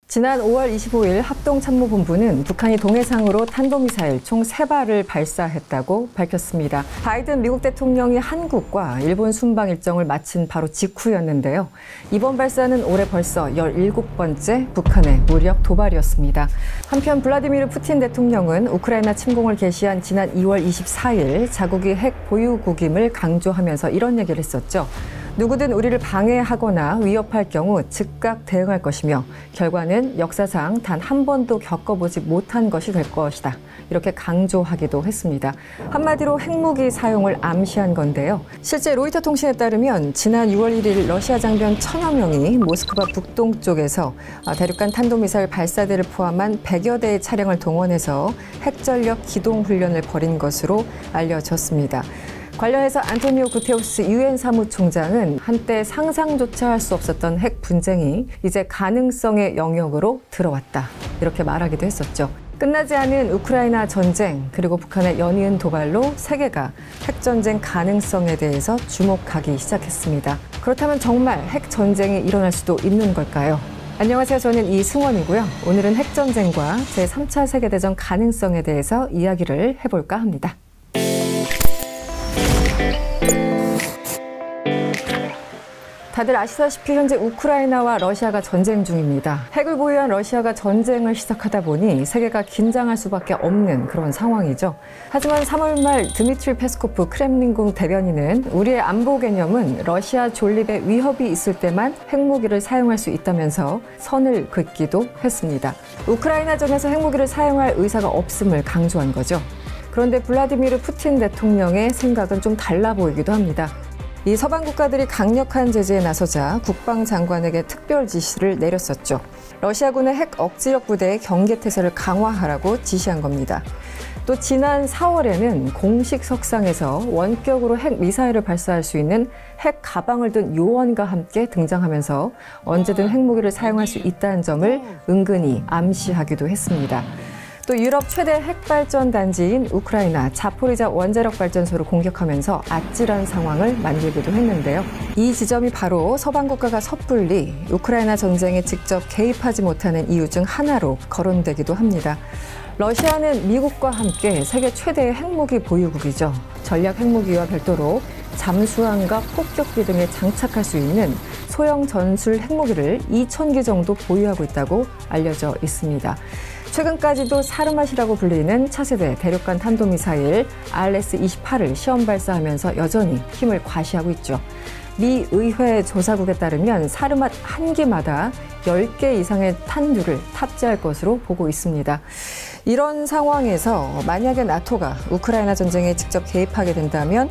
지난 5월 25일 합동참모본부는 북한이 동해상으로 탄도미사일 총 3발을 발사했다고 밝혔습니다. 바이든 미국 대통령이 한국과 일본 순방 일정을 마친 바로 직후였는데요. 이번 발사는 올해 벌써 17번째 북한의 무력 도발이었습니다. 한편 블라디미르 푸틴 대통령은 우크라이나 침공을 개시한 지난 2월 24일 자국이 핵 보유국임을 강조하면서 이런 얘기를 했었죠. 누구든 우리를 방해하거나 위협할 경우 즉각 대응할 것이며 결과는 역사상 단 한 번도 겪어보지 못한 것이 될 것이다. 이렇게 강조하기도 했습니다. 한마디로 핵무기 사용을 암시한 건데요. 실제 로이터 통신에 따르면 지난 6월 1일 러시아 장병 1000여 명이 모스크바 북동쪽에서 대륙간 탄도미사일 발사대를 포함한 100여 대의 차량을 동원해서 핵전력 기동 훈련을 벌인 것으로 알려졌습니다. 관련해서 안토니오 구테우스 유엔 사무총장은 한때 상상조차 할 수 없었던 핵 분쟁이 이제 가능성의 영역으로 들어왔다. 이렇게 말하기도 했었죠. 끝나지 않은 우크라이나 전쟁 그리고 북한의 연이은 도발로 세계가 핵전쟁 가능성에 대해서 주목하기 시작했습니다. 그렇다면 정말 핵전쟁이 일어날 수도 있는 걸까요? 안녕하세요. 저는 이승원이고요. 오늘은 핵전쟁과 제3차 세계대전 가능성에 대해서 이야기를 해볼까 합니다. 다들 아시다시피 현재 우크라이나와 러시아가 전쟁 중입니다. 핵을 보유한 러시아가 전쟁을 시작하다 보니 세계가 긴장할 수밖에 없는 그런 상황이죠. 하지만 3월 말 드미트리 페스코프 크렘린궁 대변인은 우리의 안보 개념은 러시아 존립에 위협이 있을 때만 핵무기를 사용할 수 있다면서 선을 긋기도 했습니다. 우크라이나전에서 핵무기를 사용할 의사가 없음을 강조한 거죠. 그런데 블라디미르 푸틴 대통령의 생각은 좀 달라 보이기도 합니다. 이 서방 국가들이 강력한 제재에 나서자 국방장관에게 특별 지시를 내렸었죠. 러시아군의 핵 억지력 부대의 경계태세를 강화하라고 지시한 겁니다. 또 지난 4월에는 공식 석상에서 원격으로 핵 미사일을 발사할 수 있는 핵 가방을 든 요원과 함께 등장하면서 언제든 핵무기를 사용할 수 있다는 점을 은근히 암시하기도 했습니다. 또 유럽 최대 핵발전 단지인 우크라이나 자포리자 원자력 발전소를 공격하면서 아찔한 상황을 만들기도 했는데요. 이 지점이 바로 서방 국가가 섣불리 우크라이나 전쟁에 직접 개입하지 못하는 이유 중 하나로 거론되기도 합니다. 러시아는 미국과 함께 세계 최대의 핵무기 보유국이죠. 전략 핵무기와 별도로 잠수함과 폭격기 등에 장착할 수 있는 소형 전술 핵무기를 2,000개 정도 보유하고 있다고 알려져 있습니다. 최근까지도 사르맛이라고 불리는 차세대 대륙간 탄도미사일 RS-28을 시험 발사하면서 여전히 힘을 과시하고 있죠. 미 의회 조사국에 따르면 사르맛 한 기마다 10개 이상의 탄두를 탑재할 것으로 보고 있습니다. 이런 상황에서 만약에 나토가 우크라이나 전쟁에 직접 개입하게 된다면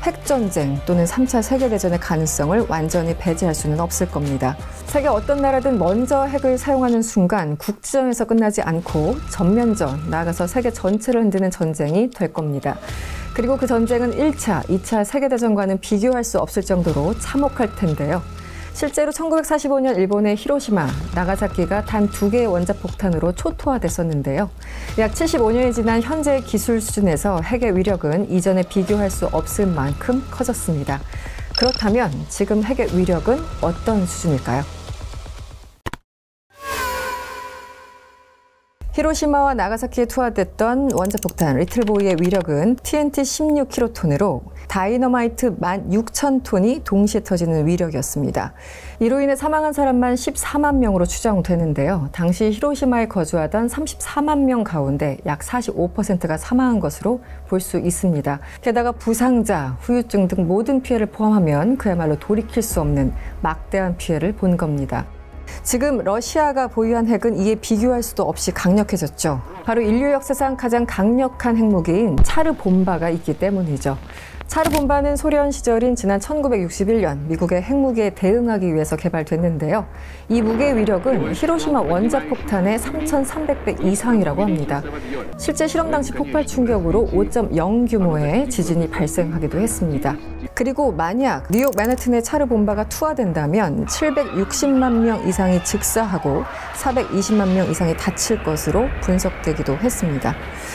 핵전쟁 또는 3차 세계대전의 가능성을 완전히 배제할 수는 없을 겁니다. 세계 어떤 나라든 먼저 핵을 사용하는 순간 국지전에서 끝나지 않고 전면전, 나아가서 세계 전체를 흔드는 전쟁이 될 겁니다. 그리고 그 전쟁은 1차, 2차 세계대전과는 비교할 수 없을 정도로 참혹할 텐데요. 실제로 1945년 일본의 히로시마, 나가사키가 단 2개의 원자폭탄으로 초토화됐었는데요. 약 75년이 지난 현재의 기술 수준에서 핵의 위력은 이전에 비교할 수 없을 만큼 커졌습니다. 그렇다면 지금 핵의 위력은 어떤 수준일까요? 히로시마와 나가사키에 투하됐던 원자폭탄 리틀보이의 위력은 TNT 16킬로톤으로 다이너마이트 16,000톤이 동시에 터지는 위력이었습니다. 이로 인해 사망한 사람만 14만 명으로 추정되는데요. 당시 히로시마에 거주하던 34만 명 가운데 약 45%가 사망한 것으로 볼 수 있습니다. 게다가 부상자, 후유증 등 모든 피해를 포함하면 그야말로 돌이킬 수 없는 막대한 피해를 본 겁니다. 지금 러시아가 보유한 핵은 이에 비교할 수도 없이 강력해졌죠. 바로 인류 역사상 가장 강력한 핵무기인 차르 bom바가 있기 때문이죠. 차르 bom바는 소련 시절인 지난 1961년 미국의 핵무기에 대응하기 위해서 개발됐는데요. 이 무기의 위력은 히로시마 원자폭탄의 3,300배 이상이라고 합니다. 실제 실험 당시 폭발 충격으로 5.0 규모의 지진이 발생하기도 했습니다. 그리고 만약 뉴욕 맨해튼에 차르 bom바가 투하된다면 760만 명 이상이 즉사하고 420만 명 이상이 다칠 것으로 분석되기도 했습니다.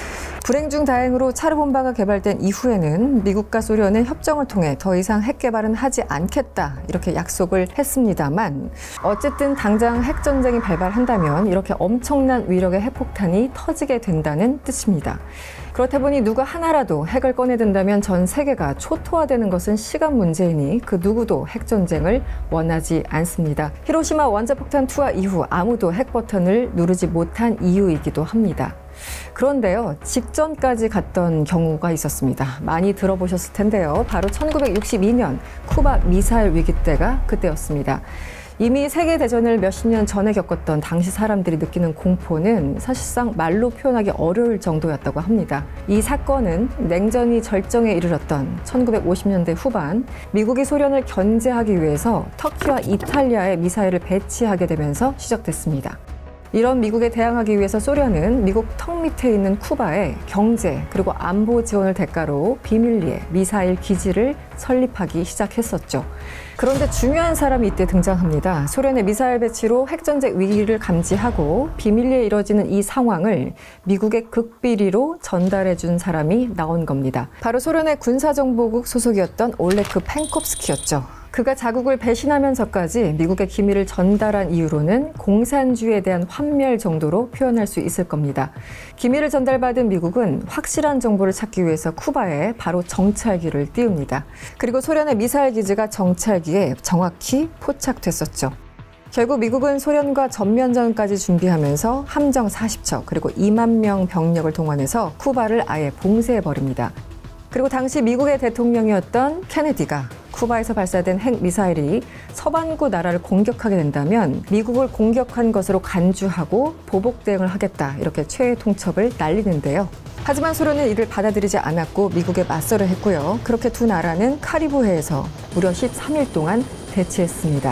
불행 중 다행으로 차르본바가 개발된 이후에는 미국과 소련은 협정을 통해 더 이상 핵 개발은 하지 않겠다 이렇게 약속을 했습니다만 어쨌든 당장 핵전쟁이 발발한다면 이렇게 엄청난 위력의 핵폭탄이 터지게 된다는 뜻입니다. 그렇다 보니 누가 하나라도 핵을 꺼내든다면 전 세계가 초토화되는 것은 시간 문제이니 그 누구도 핵전쟁을 원하지 않습니다. 히로시마 원자폭탄 투하 이후 아무도 핵 버튼을 누르지 못한 이유이기도 합니다. 그런데요, 직전까지 갔던 경우가 있었습니다. 많이 들어보셨을 텐데요. 바로 1962년 쿠바 미사일 위기 때가 그때였습니다. 이미 세계대전을 몇십 년 전에 겪었던 당시 사람들이 느끼는 공포는 사실상 말로 표현하기 어려울 정도였다고 합니다. 이 사건은 냉전이 절정에 이르렀던 1950년대 후반 미국이 소련을 견제하기 위해서 터키와 이탈리아에 미사일을 배치하게 되면서 시작됐습니다. 이런 미국에 대항하기 위해서 소련은 미국 턱 밑에 있는 쿠바에 경제 그리고 안보 지원을 대가로 비밀리에 미사일 기지를 설립하기 시작했었죠. 그런데 중요한 사람이 이때 등장합니다. 소련의 미사일 배치로 핵전쟁 위기를 감지하고 비밀리에 이뤄지는 이 상황을 미국의 극비리로 전달해준 사람이 나온 겁니다. 바로 소련의 군사정보국 소속이었던 올레크 펜콥스키였죠. 그가 자국을 배신하면서까지 미국의 기밀을 전달한 이유로는 공산주의에 대한 환멸 정도로 표현할 수 있을 겁니다. 기밀을 전달받은 미국은 확실한 정보를 찾기 위해서 쿠바에 바로 정찰기를 띄웁니다. 그리고 소련의 미사일 기지가 정찰기에 정확히 포착됐었죠. 결국 미국은 소련과 전면전까지 준비하면서 함정 40척 그리고 2만 명 병력을 동원해서 쿠바를 아예 봉쇄해버립니다. 그리고 당시 미국의 대통령이었던 케네디가 쿠바에서 발사된 핵미사일이 서반구 나라를 공격하게 된다면 미국을 공격한 것으로 간주하고 보복 대응을 하겠다 이렇게 최애 통첩을 날리는데요. 하지만 소련은 이를 받아들이지 않았고 미국에 맞서려 했고요. 그렇게 두 나라는 카리브해에서 무려 13일 동안 대치했습니다.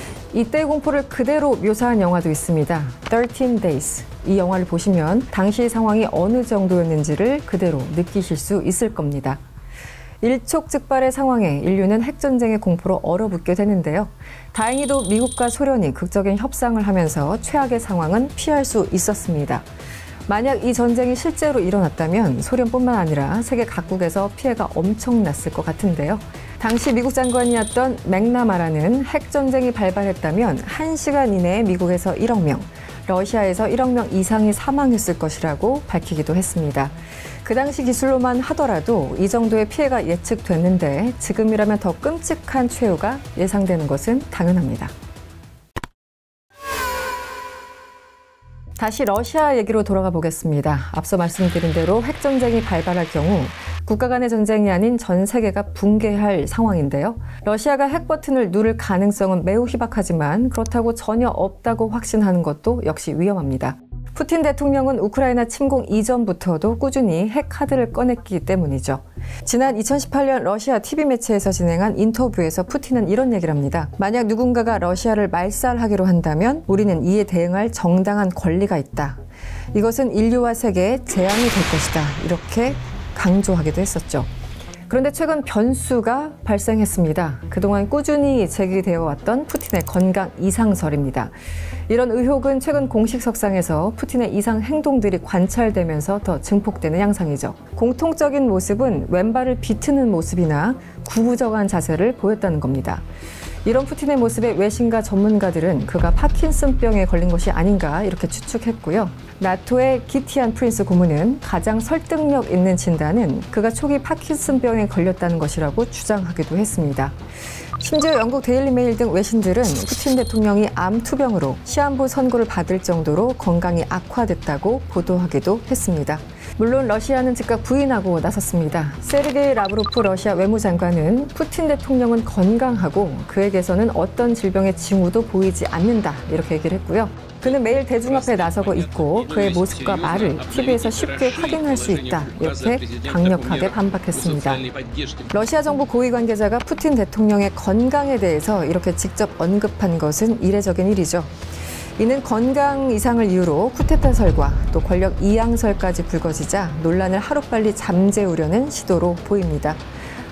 이때의 공포를 그대로 묘사한 영화도 있습니다. 13 Days. 이 영화를 보시면 당시 상황이 어느 정도였는지를 그대로 느끼실 수 있을 겁니다. 일촉즉발의 상황에 인류는 핵전쟁의 공포로 얼어붙게 되는데요. 다행히도 미국과 소련이 극적인 협상을 하면서 최악의 상황은 피할 수 있었습니다. 만약 이 전쟁이 실제로 일어났다면 소련뿐만 아니라 세계 각국에서 피해가 엄청났을 것 같은데요. 당시 미국 장관이었던 맥나마라는 핵전쟁이 발발했다면 1시간 이내에 미국에서 1억 명, 러시아에서 1억 명 이상이 사망했을 것이라고 밝히기도 했습니다. 그 당시 기술로만 하더라도 이 정도의 피해가 예측됐는데 지금이라면 더 끔찍한 최후가 예상되는 것은 당연합니다. 다시 러시아 얘기로 돌아가 보겠습니다. 앞서 말씀드린 대로 핵전쟁이 발발할 경우 국가 간의 전쟁이 아닌 전 세계가 붕괴할 상황인데요. 러시아가 핵 버튼을 누를 가능성은 매우 희박하지만 그렇다고 전혀 없다고 확신하는 것도 역시 위험합니다. 푸틴 대통령은 우크라이나 침공 이전부터도 꾸준히 핵 카드를 꺼냈기 때문이죠. 지난 2018년 러시아 TV 매체에서 진행한 인터뷰에서 푸틴은 이런 얘기를 합니다. 만약 누군가가 러시아를 말살하기로 한다면 우리는 이에 대응할 정당한 권리가 있다. 이것은 인류와 세계의 재앙이 될 것이다. 이렇게 강조하기도 했었죠. 그런데 최근 변수가 발생했습니다. 그동안 꾸준히 제기되어 왔던 푸틴의 건강 이상설입니다. 이런 의혹은 최근 공식 석상에서 푸틴의 이상 행동들이 관찰되면서 더 증폭되는 양상이죠. 공통적인 모습은 왼발을 비트는 모습이나 구부정한 자세를 보였다는 겁니다. 이런 푸틴의 모습에 외신과 전문가들은 그가 파킨슨병에 걸린 것이 아닌가 이렇게 추측했고요. 나토의 기티안 프린스 고문은 가장 설득력 있는 진단은 그가 초기 파킨슨병에 걸렸다는 것이라고 주장하기도 했습니다. 심지어 영국 데일리메일 등 외신들은 푸틴 대통령이 암 투병으로 시한부 선고를 받을 정도로 건강이 악화됐다고 보도하기도 했습니다. 물론 러시아는 즉각 부인하고 나섰습니다. 세르게이 라브로프 러시아 외무장관은 푸틴 대통령은 건강하고 그에게서는 어떤 질병의 징후도 보이지 않는다 이렇게 얘기를 했고요. 그는 매일 대중 앞에 나서고 있고 그의 모습과 말을 TV에서 쉽게 확인할 수 있다 이렇게 강력하게 반박했습니다. 러시아 정부 고위 관계자가 푸틴 대통령의 건강에 대해서 이렇게 직접 언급한 것은 이례적인 일이죠. 이는 건강 이상을 이유로 쿠데타설과 또 권력 이양설까지 불거지자 논란을 하루빨리 잠재우려는 시도로 보입니다.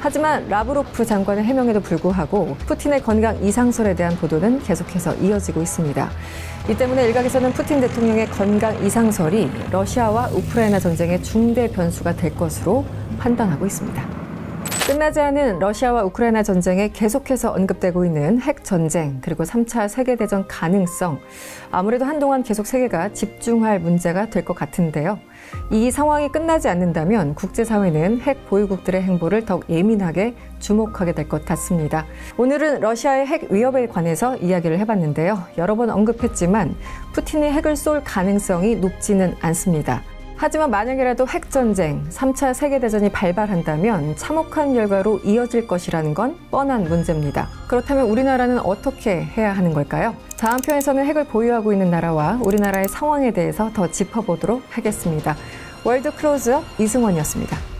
하지만 라브로프 장관의 해명에도 불구하고 푸틴의 건강 이상설에 대한 보도는 계속해서 이어지고 있습니다. 이 때문에 일각에서는 푸틴 대통령의 건강 이상설이 러시아와 우크라이나 전쟁의 중대 변수가 될 것으로 판단하고 있습니다. 끝나지 않은 러시아와 우크라이나 전쟁에 계속해서 언급되고 있는 핵 전쟁 그리고 3차 세계대전 가능성, 아무래도 한동안 계속 세계가 집중할 문제가 될 것 같은데요. 이 상황이 끝나지 않는다면 국제사회는 핵 보유국들의 행보를 더욱 예민하게 주목하게 될 것 같습니다. 오늘은 러시아의 핵 위협에 관해서 이야기를 해봤는데요. 여러 번 언급했지만 푸틴이 핵을 쏠 가능성이 높지는 않습니다. 하지만 만약이라도 핵전쟁, 3차 세계대전이 발발한다면 참혹한 결과로 이어질 것이라는 건 뻔한 문제입니다. 그렇다면 우리나라는 어떻게 해야 하는 걸까요? 다음 편에서는 핵을 보유하고 있는 나라와 우리나라의 상황에 대해서 더 짚어보도록 하겠습니다. 월드 클로즈업 이승원이었습니다.